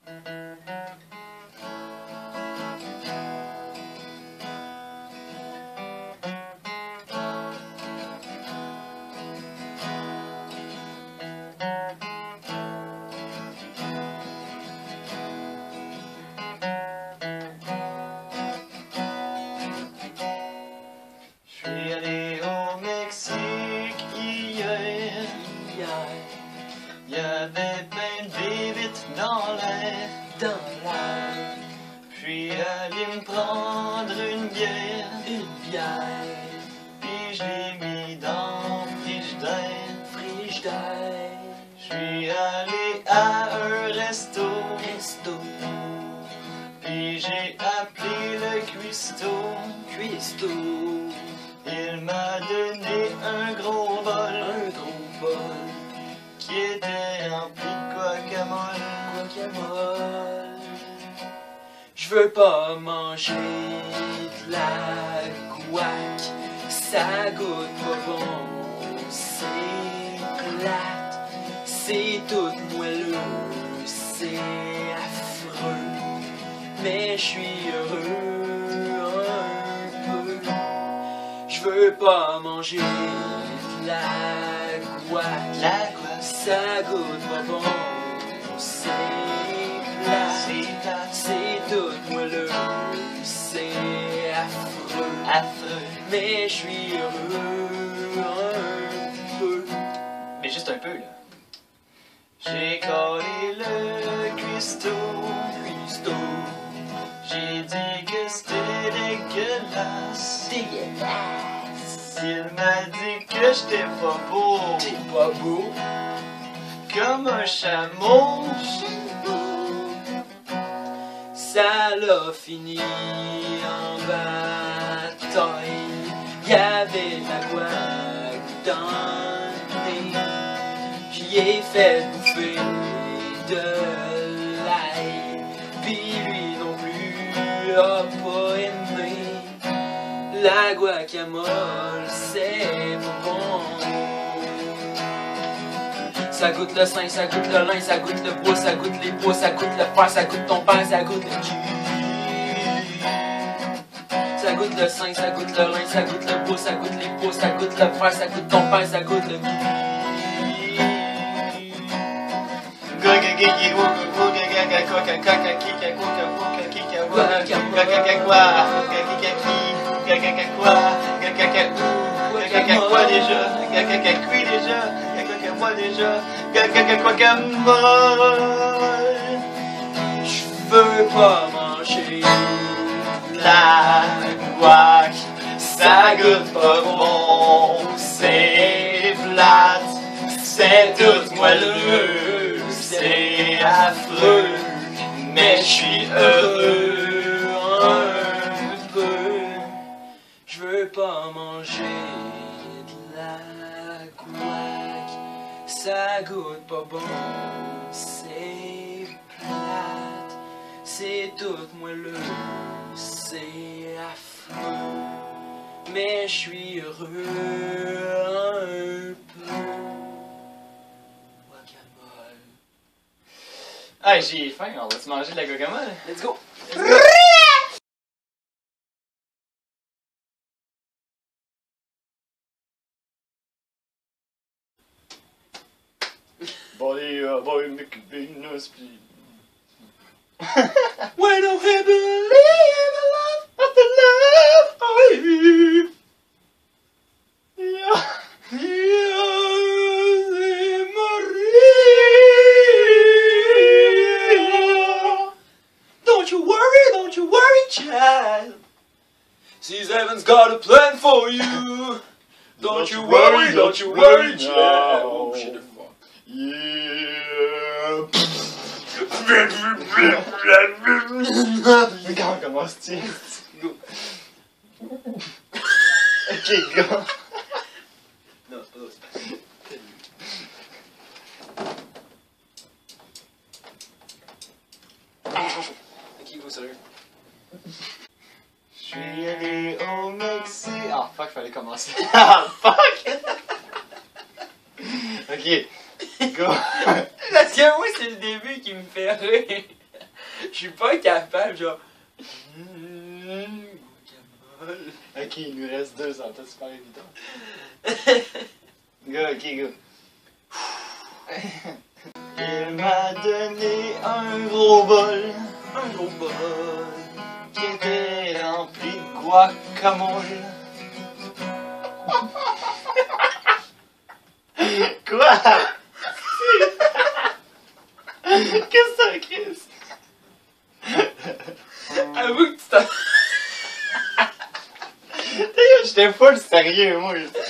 Y'avait plein de bébites dans l'air, Puis allé me prendre une bière, Puis je l'ai mis dans le frigidaire, J'suis allé à un resto, Puis j'ai appelé le cuistot, Il m'a donné un gros bol, Qui était rempli de guacamole. J'veux pas manger de la guac, ça goûte pas bon, c'est plate, c'est tout moelleux, c'est affreux, mais j'suis heureux un peu. J'veux pas manger de la guac, ça goûte pas bon, c'est plate, c'est tout moelleux, c'est affreux, mais je suis heureux un peu. Mais juste un peu, là. J'ai collé le cuistot, J'ai dit que c'était dégueulasse, Il m'a dit que j'étais pas beau, Comme un chameau, Ça l'a fini en bataille, y'avait la guac dans le nez, J'y ai fait bouffer de l'ail, Pis lui non plus a pas aimé. La guacamole c'est pas bon, ça goûte le sein, ça goûte le lin, ça goûte le bois, ça goûte les bois, ça goûte le fer, ça goûte ton père, ça goûte le cul. Ça goûte le sein, ça goûte le lin, ça goûte le bois, ça goûte les bois, ça goûte le fer, ça goûte ton père, ça goûte le cul. J'veux pas manger la guac, ça goûte pas bon, c'est plate, c'est tout moelleux, c'est affreux, mais j'suis heureux un peu. J'veux pas manger de la guac, ça goûte pas bon, c'est plate, c'est tout moelleux, c'est affreux, mais j'suis heureux un peu. Guacamole. Ah, j'ai faim, on va-tu manger de la guacamole? Let's go! Boy, make a big noise, please. When I believe in love, after love for you. Don't you worry, child. Sees heaven's got a plan for you. Don't you worry, child. Oh shit, the fuck. Yeah. Regarde comment se tient. Go. Ok, go. Non, c'est pas drôle. Ok, go, sérieux. Je suis allé au Mexique. Ah, fuck, fallait commencer. Ah, fuck! Ok, go. Parce que moi, c'est le début qui me fait rire. Je suis pas capable, genre. Ok, il nous reste 2 ans, c'est super évident. Go, ok, go. Il m'a donné un gros bol. Un gros bol. Qui était rempli de guacamole. Quoi? Qu'est-ce que c'est, Chris? Avoue que tu t'as... J'étais full sérieux, moi.